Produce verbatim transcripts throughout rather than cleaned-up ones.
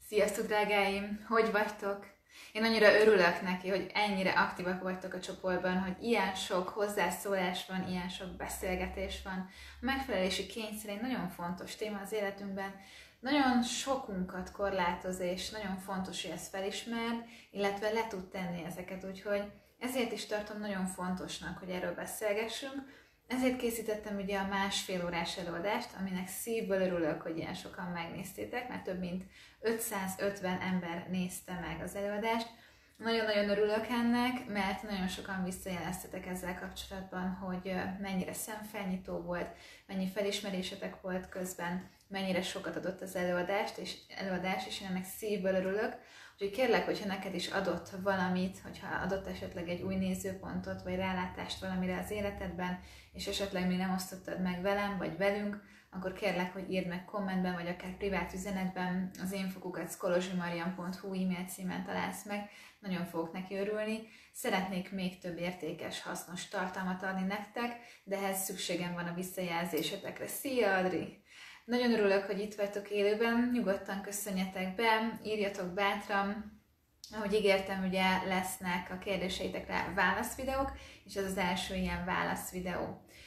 Sziasztok, drágáim! Hogy vagytok? Én annyira örülök neki, hogy ennyire aktívak vagytok a csoportban, hogy ilyen sok hozzászólás van, ilyen sok beszélgetés van. A megfelelési kényszer egy nagyon fontos téma az életünkben, nagyon sokunkat korlátoz, és nagyon fontos, hogy ezt felismerd, illetve le tud tenni ezeket, úgyhogy ezért is tartom nagyon fontosnak, hogy erről beszélgessünk. Ezért készítettem ugye a másfél órás előadást, aminek szívből örülök, hogy ilyen sokan megnéztétek, mert több mint ötszázötven ember nézte meg az előadást. Nagyon-nagyon örülök ennek, mert nagyon sokan visszajeleztetek ezzel kapcsolatban, hogy mennyire szemfelnyitó volt, mennyi felismerésetek volt közben, mennyire sokat adott az előadást, és előadás, és én ennek szívből örülök. Úgyhogy kérlek, hogyha neked is adott valamit, hogyha adott esetleg egy új nézőpontot, vagy rálátást valamire az életedben, és esetleg még nem osztottad meg velem, vagy velünk, akkor kérlek, hogy írd meg kommentben, vagy akár privát üzenetben, az info kukac kolozsimarian pont hu e-mail címen találsz meg, nagyon fogok neki örülni. Szeretnék még több értékes, hasznos tartalmat adni nektek, de ehhez szükségem van a visszajelzésetekre. Szia, Adri! Nagyon örülök, hogy itt vagytok élőben, nyugodtan köszönjetek be, írjatok bátran. Ahogy ígértem, ugye lesznek a kérdéseitekre válaszvideók, és ez az első ilyen válaszvideó.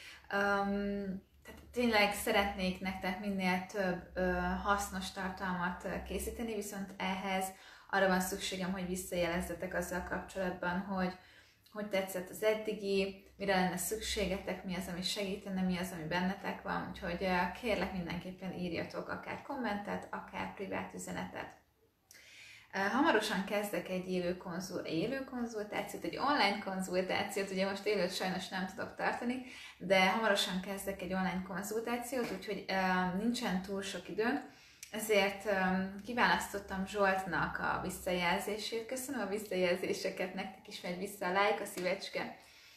Um, tehát tényleg szeretnék nektek minél több ö, hasznos tartalmat készíteni, viszont ehhez arra van szükségem, hogy visszajelezzetek azzal kapcsolatban, hogy hogy tetszett az eddigi, mire lenne szükségetek, mi az, ami segítene, mi az, ami bennetek van, úgyhogy kérlek mindenképpen írjatok akár kommentet, akár privát üzenetet. Hamarosan kezdek egy élő, konzul, élő konzultációt, egy online konzultációt, ugye most élőt sajnos nem tudok tartani, de hamarosan kezdek egy online konzultációt, úgyhogy nincsen túl sok időnk, ezért kiválasztottam Zsoltnak a visszajelzését. Köszönöm a visszajelzéseket, nektek is megy vissza a like, a szívecske.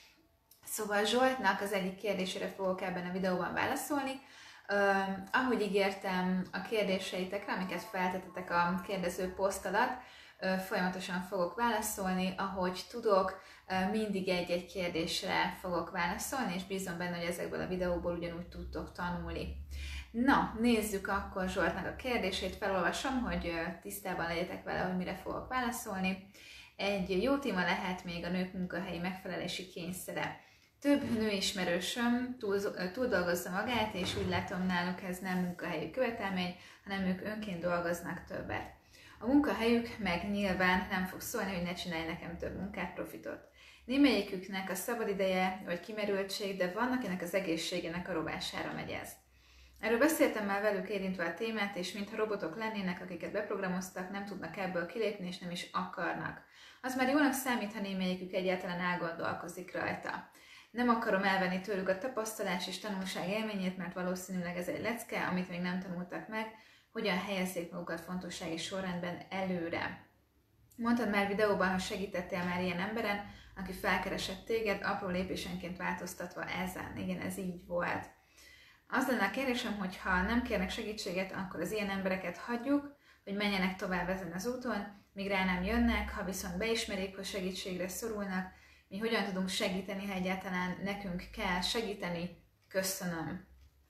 Szóval Zsoltnak az egyik kérdésére fogok ebben a videóban válaszolni. Uh, ahogy ígértem a kérdéseitekre, amiket feltettetek a kérdező poszt alatt, uh, folyamatosan fogok válaszolni, ahogy tudok, uh, mindig egy-egy kérdésre fogok válaszolni, és bízom benne, hogy ezekből a videóból ugyanúgy tudtok tanulni. Na, nézzük akkor Zsoltnak a kérdését, felolvasom, hogy tisztában legyetek vele, hogy mire fogok válaszolni. Egy jó téma lehet még a nők munkahelyi megfelelési kényszere. Több nőismerősöm túl, túldolgozza magát, és úgy látom, náluk ez nem munkahelyi követelmény, hanem ők önként dolgoznak többet. A munkahelyük meg nyilván nem fog szólni, hogy ne csinálj nekem több munkát, profitot. Némelyiküknek a szabadideje vagy kimerültség, de van, akinek az egészségének a rovására megy ez. Erről beszéltem már velük érintve a témát, és mintha robotok lennének, akiket beprogramoztak, nem tudnak ebből kilépni, és nem is akarnak. Az már jónak számít, ha némelyikük egyáltalán elgondolkozik rajta. Nem akarom elvenni tőlük a tapasztalás és tanulság élményét, mert valószínűleg ez egy lecke, amit még nem tanultak meg, hogyan helyezzék magukat fontossági sorrendben előre. Mondtad már videóban, hogy segítettél már ilyen emberen, aki felkeresett téged, apró lépésenként változtatva ezen. Igen, ez így volt. Az lenne a kérdésem, hogy ha nem kérnek segítséget, akkor az ilyen embereket hagyjuk, hogy menjenek tovább ezen az úton, míg rá nem jönnek, ha viszont beismerik, hogy segítségre szorulnak, mi hogyan tudunk segíteni, ha egyáltalán nekünk kell segíteni. Köszönöm.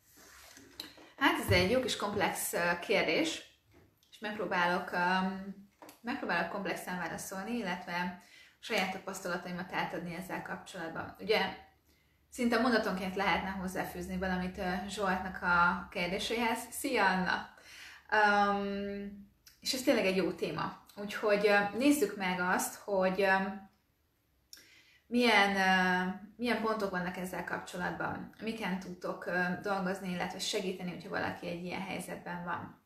Hát ez egy jó kis komplex kérdés, és megpróbálok, um, megpróbálok komplexen válaszolni, illetve saját tapasztalataimat átadni ezzel kapcsolatban. Ugye szinte mondatonként lehetne hozzáfűzni valamit Zsoltnak a kérdéséhez. Szia, Anna! Um, és ez tényleg egy jó téma. Úgyhogy nézzük meg azt, hogy milyen, milyen pontok vannak ezzel kapcsolatban, miken tudtok dolgozni, illetve segíteni, hogyha valaki egy ilyen helyzetben van.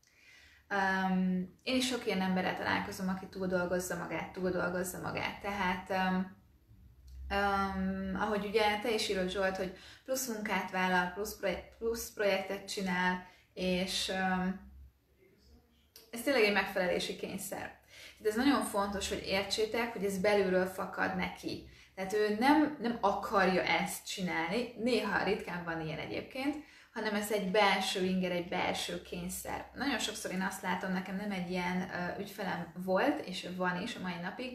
Um, én is sok ilyen emberrel találkozom, aki túldolgozza magát, túldolgozza magát. Tehát um, Um, ahogy ugye te is írod, Zsolt, hogy plusz munkát vállal, plusz, projekt, plusz projektet csinál, és um, ez tényleg egy megfelelési kényszer. Tehát ez nagyon fontos, hogy értsétek, hogy ez belülről fakad neki. Tehát ő nem, nem akarja ezt csinálni, néha ritkán van ilyen egyébként, hanem ez egy belső inger, egy belső kényszer. Nagyon sokszor én azt látom, nekem nem egy ilyen uh, ügyfelem volt, és van is a mai napig,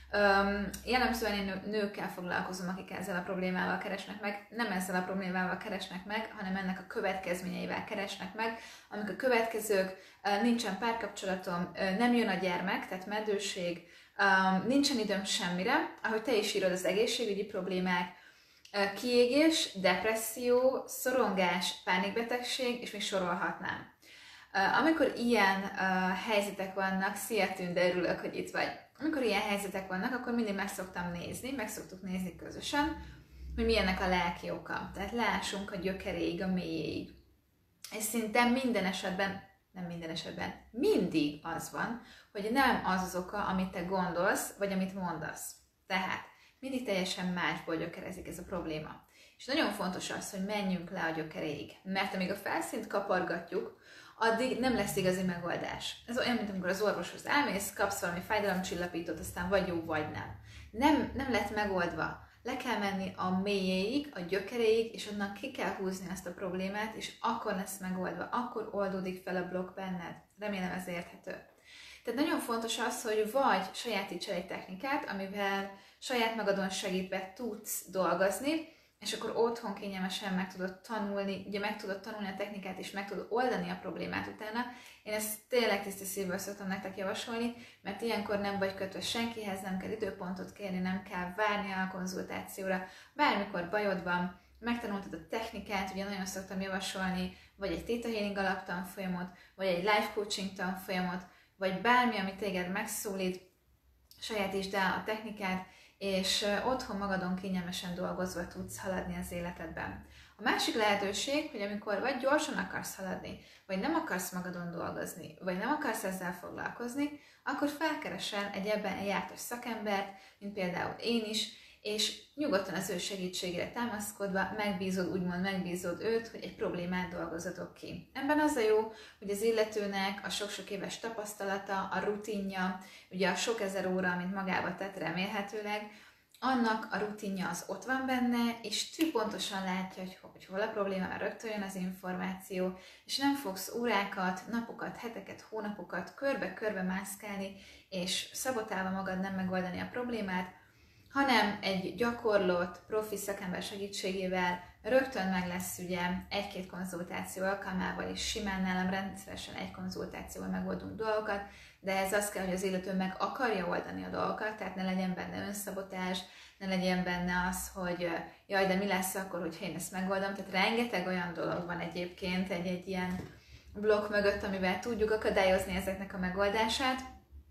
Um, jellemzően én nő, nőkkel foglalkozom, akik ezzel a problémával keresnek meg, nem ezzel a problémával keresnek meg, hanem ennek a következményeivel keresnek meg, amik a következők, uh, nincsen párkapcsolatom, uh, nem jön a gyermek, tehát meddőség, um, nincsen időm semmire, ahogy te is írod, az egészségügyi problémák, uh, kiégés, depresszió, szorongás, pánikbetegség, és még sorolhatnám. Uh, amikor ilyen uh, helyzetek vannak, szia Tünde, örülök, hogy itt vagy. Amikor ilyen helyzetek vannak, akkor mindig meg szoktam nézni, meg szoktuk nézni közösen, hogy milyennek a lelki oka. Tehát lássunk a gyökeréig, a mélyéig. És szinte minden esetben, nem minden esetben, mindig az van, hogy nem az az oka, amit te gondolsz, vagy amit mondasz. Tehát mindig teljesen másból gyökerezik ez a probléma. És nagyon fontos az, hogy menjünk le a gyökeréig. Mert amíg a felszínt kapargatjuk, addig nem lesz igazi megoldás. Ez olyan, mint amikor az orvoshoz elmész, kapsz valami fájdalomcsillapítót, aztán vagy jó, vagy nem. Nem, nem lett megoldva. Le kell menni a mélyéig, a gyökeréig, és onnan ki kell húzni ezt a problémát, és akkor lesz megoldva, akkor oldódik fel a blokk benned. Remélem ez érthető. Tehát nagyon fontos az, hogy vagy sajátíts el egy technikát, amivel saját magadon segítve tudsz dolgozni, és akkor otthon kényelmesen meg tudod tanulni, ugye meg tudod tanulni a technikát, és meg tudod oldani a problémát utána. Én ezt tényleg tiszta szívből szoktam nektek javasolni, mert ilyenkor nem vagy kötve senkihez, nem kell időpontot kérni, nem kell várni a konzultációra. Bármikor bajod van, megtanultad a technikát, ugye nagyon szoktam javasolni, vagy egy Theta Healing alaptanfolyamot, vagy egy life coaching tanfolyamot, vagy bármi, ami téged megszólít, sajátítsd el a technikát, és otthon magadon kényelmesen dolgozva tudsz haladni az életedben. A másik lehetőség, hogy amikor vagy gyorsan akarsz haladni, vagy nem akarsz magadon dolgozni, vagy nem akarsz ezzel foglalkozni, akkor felkeresel egy ebben jártas szakembert, mint például én is, és nyugodtan az ő segítségére támaszkodva megbízod, úgymond megbízod őt, hogy egy problémát dolgozatok ki. Ebben az a jó, hogy az illetőnek a sok-sok éves tapasztalata, a rutinja, ugye a sok ezer óra, amit magába tett remélhetőleg, annak a rutinja az ott van benne, és ő pontosan látja, hogy, hogy hol a probléma, mert rögtön jön az információ, és nem fogsz órákat, napokat, heteket, hónapokat körbe-körbe mászkálni, és szabotálva magad nem megoldani a problémát, hanem egy gyakorlott, profi szakember segítségével rögtön meg lesz ugye egy-két konzultáció alkalmával, és simán nálam rendszeresen egy konzultációval megoldunk dolgokat, de ez az kell, hogy az illető meg akarja oldani a dolgokat, tehát ne legyen benne önszabotás, ne legyen benne az, hogy jaj, de mi lesz akkor, hogyha én ezt megoldom. Tehát rengeteg olyan dolog van egyébként egy-egy ilyen blokk mögött, amivel tudjuk akadályozni ezeknek a megoldását.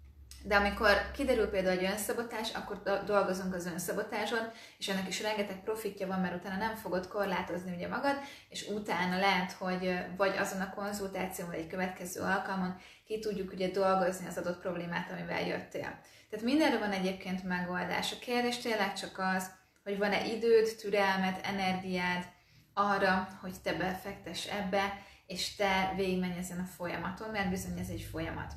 De amikor kiderül például egy önszabotás, akkor dolgozunk az önszabotáson, és ennek is rengeteg profitja van, mert utána nem fogod korlátozni ugye magad, és utána lehet, hogy vagy azon a konzultáción, vagy egy következő alkalmon ki tudjuk ugye dolgozni az adott problémát, amivel jöttél. Tehát mindenre van egyébként megoldás. A kérdés tényleg csak az, hogy van-e időd, türelmed, energiád arra, hogy te befektess ebbe, és te végigmenj ezen a folyamaton, mert bizony ez egy folyamat.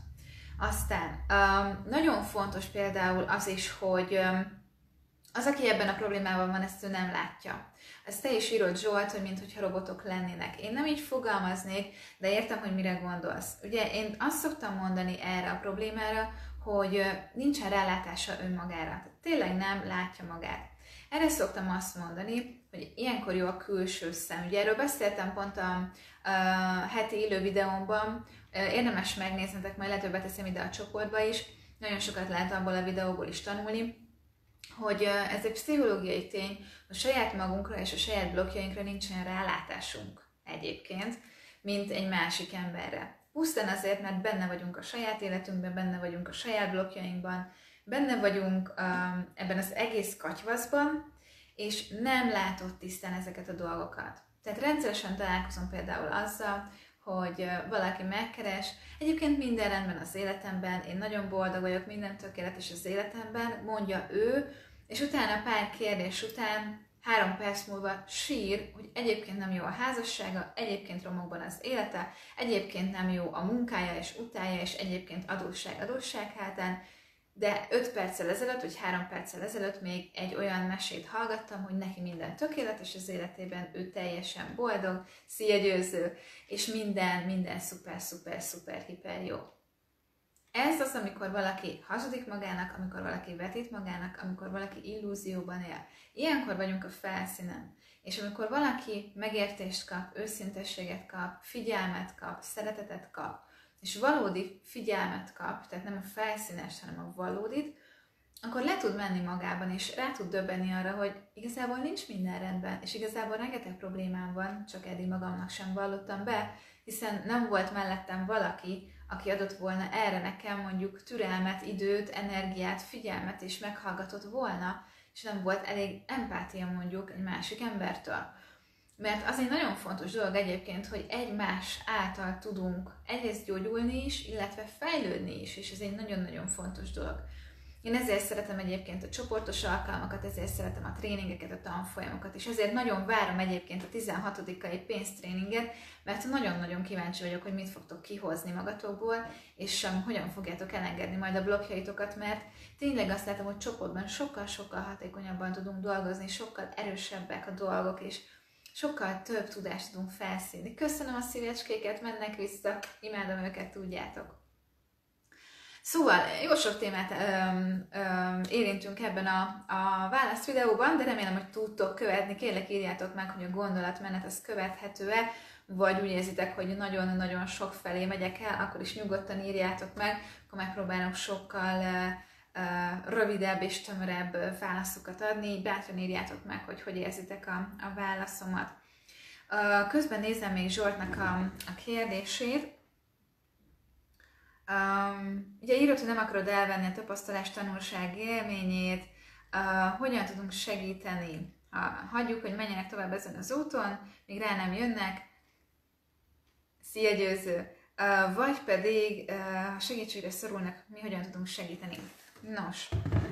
Aztán um, nagyon fontos például az is, hogy um, az, aki ebben a problémában van, ezt ő nem látja. Ezt te is írod, Zsolt, hogy mintha robotok lennének. Én nem így fogalmaznék, de értem, hogy mire gondolsz. Ugye én azt szoktam mondani erre a problémára, hogy uh, nincsen rálátása önmagára. Tehát tényleg nem látja magát. Erre szoktam azt mondani, hogy ilyenkor jó a külső szem. Ugye erről beszéltem pont a, a heti élő videómban, érdemes megnéznetek, majd lehet, hogy beteszem ide a csoportba is, nagyon sokat lehet abból a videóból is tanulni, hogy ez egy pszichológiai tény, hogy saját magunkra és a saját blokkjainkra nincsen rálátásunk egyébként, mint egy másik emberre. Pusztán azért, mert benne vagyunk a saját életünkben, benne vagyunk a saját blokkjainkban, benne vagyunk um, ebben az egész katyvaszban, és nem látod tisztán ezeket a dolgokat. Tehát rendszeresen találkozom például azzal, hogy valaki megkeres, egyébként minden rendben az életemben, én nagyon boldog vagyok, minden tökéletes az életemben, mondja ő, és utána pár kérdés után, három perc múlva sír, hogy egyébként nem jó a házassága, egyébként romokban az élete, egyébként nem jó a munkája és utálja, és egyébként adósság adósság hátán, de öt perccel ezelőtt, vagy három perccel ezelőtt még egy olyan mesét hallgattam, hogy neki minden tökéletes az életében, ő teljesen boldog, szia Győző, és minden, minden szuper, szuper, szuper, hiper jó. Ez az, amikor valaki hazudik magának, amikor valaki vetít magának, amikor valaki illúzióban él. Ilyenkor vagyunk a felszínen. És amikor valaki megértést kap, őszintességet kap, figyelmet kap, szeretetet kap, és valódi figyelmet kap, tehát nem a felszínes, hanem a valódit, akkor le tud menni magában, és rá tud döbbenni arra, hogy igazából nincs minden rendben, és igazából rengeteg problémám van, csak eddig magamnak sem vallottam be, hiszen nem volt mellettem valaki, aki adott volna erre nekem mondjuk türelmet, időt, energiát, figyelmet, és meghallgatott volna, és nem volt elég empátia mondjuk egy másik embertől. Mert az egy nagyon fontos dolog egyébként, hogy egymás által tudunk egyrészt gyógyulni is, illetve fejlődni is, és ez egy nagyon-nagyon fontos dolog. Én ezért szeretem egyébként a csoportos alkalmakat, ezért szeretem a tréningeket, a tanfolyamokat, és ezért nagyon várom egyébként a tizenhatodikai pénztréninget, mert nagyon-nagyon kíváncsi vagyok, hogy mit fogtok kihozni magatokból, és um, hogyan fogjátok elengedni majd a blokkjaitokat, mert tényleg azt látom, hogy csoportban sokkal-sokkal hatékonyabban tudunk dolgozni, sokkal erősebbek a dolgok, és sokkal több tudást tudunk felszínni. Köszönöm a szívecskéket, mennek vissza, imádom őket, tudjátok. Szóval jó sok témát öm, öm, érintünk ebben a, a válasz videóban, de remélem, hogy tudtok követni. Kérlek, írjátok meg, hogy a gondolatmenet az követhető-e, vagy úgy érzitek, hogy nagyon-nagyon sok felé megyek el, akkor is nyugodtan írjátok meg, akkor megpróbálok sokkal uh, uh, rövidebb és tömörebb válaszokat adni. Bátran írjátok meg, hogy hogy érzitek a, a válaszomat. Uh, közben nézem még Zsoltnak a, a kérdését. Um, ugye írod, hogy nem akarod elvenni a tapasztalás tanulság élményét, uh, hogyan tudunk segíteni, ha hagyjuk, hogy menjenek tovább ezen az úton, míg rá nem jönnek, szia Győző, uh, vagy pedig uh, ha segítségre szorulnak, mi hogyan tudunk segíteni. Nos,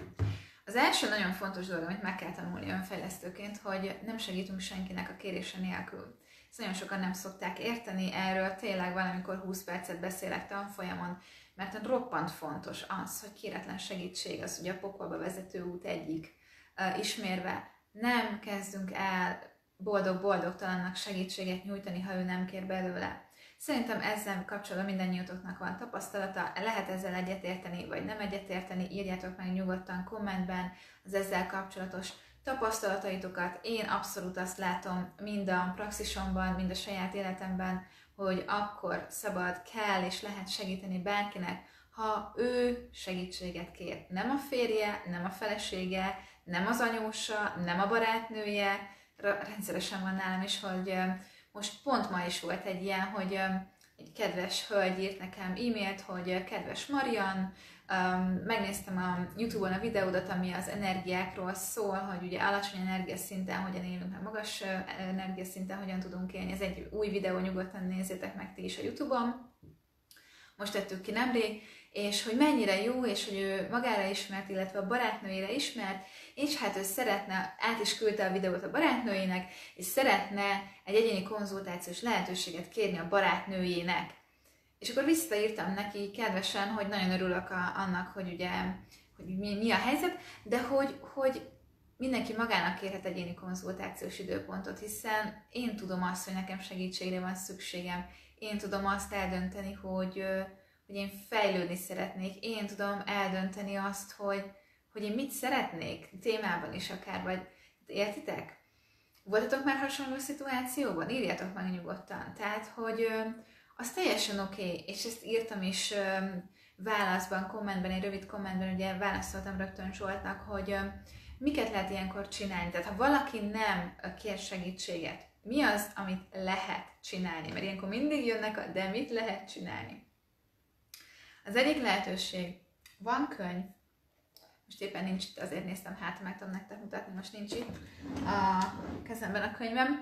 az első nagyon fontos dolog, amit meg kell tanulni önfejlesztőként, hogy nem segítünk senkinek a kérése nélkül. Ezt nagyon sokan nem szokták érteni, erről tényleg valamikor húsz percet beszélek tanfolyamon, mert roppant fontos az, hogy kéretlen segítség az ugye a pokolba vezető út egyik. Uh, ismérve, nem kezdünk el boldog-boldogtalannak segítséget nyújtani, ha ő nem kér belőle. Szerintem ezzel kapcsolatban mindannyiótoknak van tapasztalata, lehet ezzel egyetérteni, vagy nem egyetérteni, írjátok meg nyugodtan kommentben az ezzel kapcsolatos tapasztalataitokat. Én abszolút azt látom mind a praxisomban, mind a saját életemben, hogy akkor szabad, kell és lehet segíteni bárkinek, ha ő segítséget kér. Nem a férje, nem a felesége, nem az anyósa, nem a barátnője. Rendszeresen van nálam is, hogy most pont ma is volt egy ilyen, hogy egy kedves hölgy írt nekem e-mailt, hogy kedves Marian, Um, megnéztem a YouTube-on a videódat, ami az energiákról szól, hogy ugye alacsony energiaszinten hogyan élünk, meg magas energiaszinten hogyan tudunk élni. Ez egy új videó, nyugodtan nézzétek meg ti is a YouTube-on. Most tettük ki nemrég, és hogy mennyire jó, és hogy ő magára ismert, illetve a barátnőjére ismert, és hát ő szeretne, át is küldte a videót a barátnőjének, és szeretne egy egyéni konzultációs lehetőséget kérni a barátnőjének. És akkor visszaírtam neki kedvesen, hogy nagyon örülök a, annak, hogy ugye, hogy mi, mi a helyzet, de hogy, hogy mindenki magának kérhet egyéni konzultációs időpontot, hiszen én tudom azt, hogy nekem segítségre van szükségem, én tudom azt eldönteni, hogy, hogy én fejlődni szeretnék, én tudom eldönteni azt, hogy, hogy én mit szeretnék témában is akár, vagy értitek? Voltatok már hasonló szituációban? Írjátok meg nyugodtan. Tehát, hogy az teljesen oké, okay. És ezt írtam is um, válaszban, kommentben, egy rövid kommentben, ugye válaszoltam rögtön Zsoltnak, hogy um, miket lehet ilyenkor csinálni. Tehát ha valaki nem kér segítséget, mi az, amit lehet csinálni? Mert ilyenkor mindig jönnek a de mit lehet csinálni? Az egyik lehetőség, van könyv, most éppen nincs itt, azért néztem, hát meg tudom nektek mutatni, most nincs itt a kezemben a könyvem.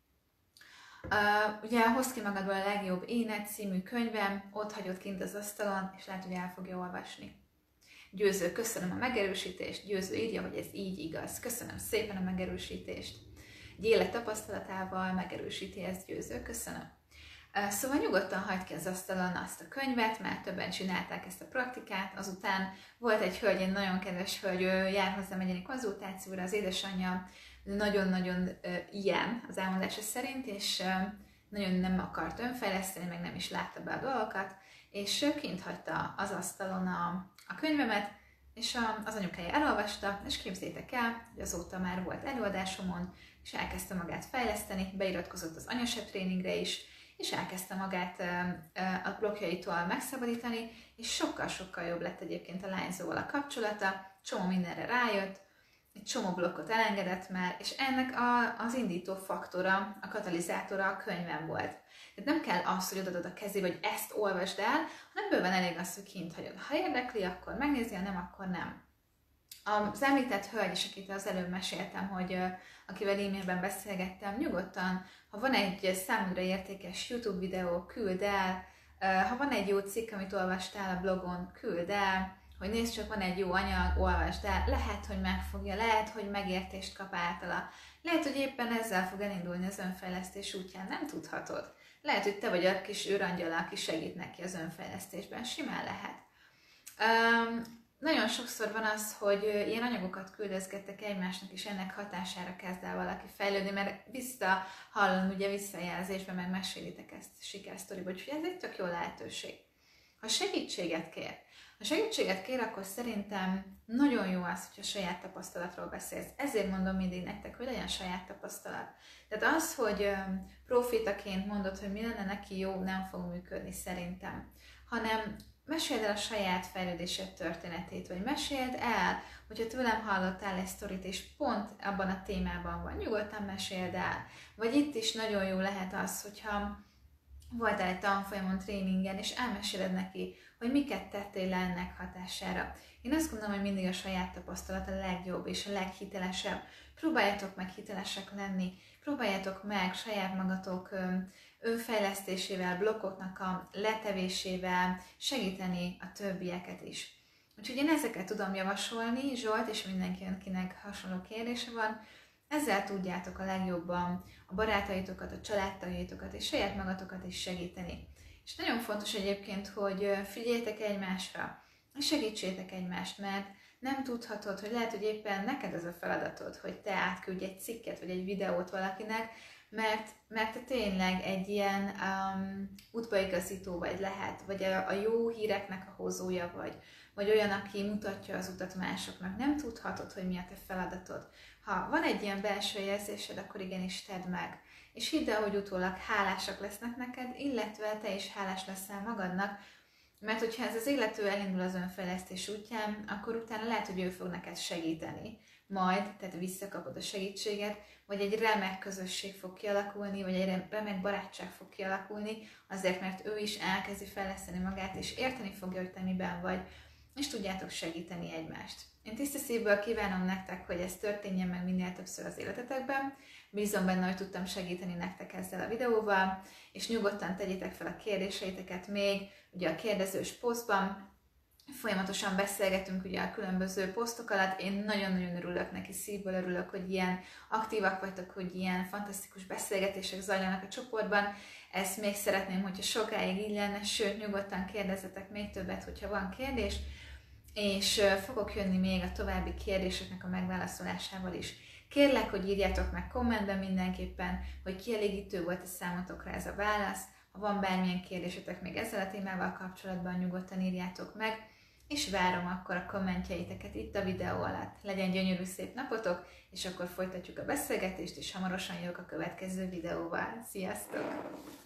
Uh, ugye hozd ki magadból a legjobb énet című könyvem, ott hagyod kint az asztalon, és lehet, hogy el fogja olvasni. Győző, köszönöm a megerősítést, Győző írja, hogy ez így igaz. Köszönöm szépen a megerősítést. Egy élet tapasztalatával megerősíti ezt, Győző, köszönöm. Uh, szóval nyugodtan hagyd ki az asztalon azt a könyvet, mert többen csinálták ezt a praktikát. Azután volt egy hölgy, egy nagyon kedves hölgy, ő jár hozzám egyéni konzultációra, az édesanyja nagyon-nagyon uh, ilyen az elmondása szerint, és uh, nagyon nem akart önfejleszteni, meg nem is látta be a dolgokat, és ő kint hagyta az asztalon a, a könyvemet, és a, az anyukája elolvasta, és képzétek el, hogy azóta már volt előadásomon, és elkezdte magát fejleszteni, beiratkozott az anyaset tréningre is, és elkezdte magát a blokkjaitól megszabadítani, és sokkal-sokkal jobb lett egyébként a lányzóval a kapcsolata, csomó mindenre rájött, egy csomó blokkot elengedett már, és ennek a, az indító faktora, a katalizátora a könyvem volt. Tehát nem kell az, hogy odadod a kezébe, hogy ezt olvasd el, hanem bőven elég az, hogy kint hagyod. Ha érdekli, akkor megnézi, ha nem, akkor nem. Az említett hölgy is, akit az előbb meséltem, hogy akivel e-mailben beszélgettem, nyugodtan, ha van egy számodra értékes YouTube videó, küld el, ha van egy jó cikk, amit olvastál a blogon, küld el, hogy nézd csak, van egy jó anyag, olvasd el, lehet, hogy megfogja, lehet, hogy megértést kap általa, lehet, hogy éppen ezzel fog elindulni az önfejlesztés útján, nem tudhatod. Lehet, hogy te vagy a kis őrangyala, aki segít neki az önfejlesztésben, simán lehet. Um, nagyon sokszor van az, hogy ilyen anyagokat küldözgettek egymásnak, és ennek hatására kezd el valaki fejlődni, mert visszahallom ugye visszajelzésben, meg mesélitek ezt sikersztoriba, úgyhogy ez egy tök jó lehetőség. Ha segítséget kér, ha segítséget kér, akkor szerintem nagyon jó az, hogyha saját tapasztalatról beszélsz. Ezért mondom mindig nektek, hogy legyen saját tapasztalat. Tehát az, hogy profitaként mondod, hogy mi lenne neki jó, nem fog működni szerintem, hanem meséld el a saját fejlődésed történetét, vagy meséld el, hogyha tőlem hallottál egy sztorit, és pont abban a témában van, nyugodtan meséld el. Vagy itt is nagyon jó lehet az, hogyha voltál egy tanfolyamon, tréningen, és elmeséled neki, hogy miket tettél le ennek hatására. Én azt gondolom, hogy mindig a saját tapasztalat a legjobb és a leghitelesebb. Próbáljátok meg hitelesek lenni, próbáljátok meg saját magatok önfejlesztésével, blokkoknak a letevésével segíteni a többieket is. Úgyhogy én ezeket tudom javasolni, Zsolt és mindenkinek hasonló kérdése van, ezzel tudjátok a legjobban a barátaitokat, a családtagjaitokat és saját magatokat is segíteni. És nagyon fontos egyébként, hogy figyeljetek egymásra, és segítsétek egymást, mert nem tudhatod, hogy lehet, hogy éppen neked az a feladatod, hogy te átküldj egy cikket vagy egy videót valakinek, mert, mert te tényleg egy ilyen um, útbaigazító vagy lehet, vagy a, a jó híreknek a hozója vagy, vagy olyan, aki mutatja az utat másoknak. Nem tudhatod, hogy mi a te feladatod. Ha van egy ilyen belső érzésed, akkor igenis tedd meg. És hidd el, hogy utólag hálásak lesznek neked, illetve te is hálás leszel magadnak, mert hogyha ez az illető elindul az önfejlesztés útján, akkor utána lehet, hogy ő fog neked segíteni. Majd, tehát visszakapod a segítséget, vagy egy remek közösség fog kialakulni, vagy egy remek barátság fog kialakulni, azért, mert ő is elkezdi fejleszteni magát, és érteni fogja, hogy te miben vagy, és tudjátok segíteni egymást. Én tiszta szívből kívánom nektek, hogy ez történjen meg minél többször az életetekben. Bízom benne, hogy tudtam segíteni nektek ezzel a videóval, és nyugodtan tegyétek fel a kérdéseiteket még, ugye a kérdezős posztban. Folyamatosan beszélgetünk ugye a különböző posztok alatt. Én nagyon-nagyon örülök neki, szívből örülök, hogy ilyen aktívak vagytok, hogy ilyen fantasztikus beszélgetések zajlanak a csoportban. Ezt még szeretném, hogyha sokáig így lenne, sőt, nyugodtan kérdezzetek még többet, hogyha van kérdés, és fogok jönni még a további kérdéseknek a megválaszolásával is. Kérlek, hogy írjátok meg kommentben mindenképpen, hogy kielégítő volt a számotokra ez a válasz. Ha van bármilyen kérdésetek még ezzel a témával kapcsolatban, nyugodtan írjátok meg, és várom akkor a kommentjeiteket itt a videó alatt. Legyen gyönyörű szép napotok, és akkor folytatjuk a beszélgetést, és hamarosan jövök a következő videóval. Sziasztok!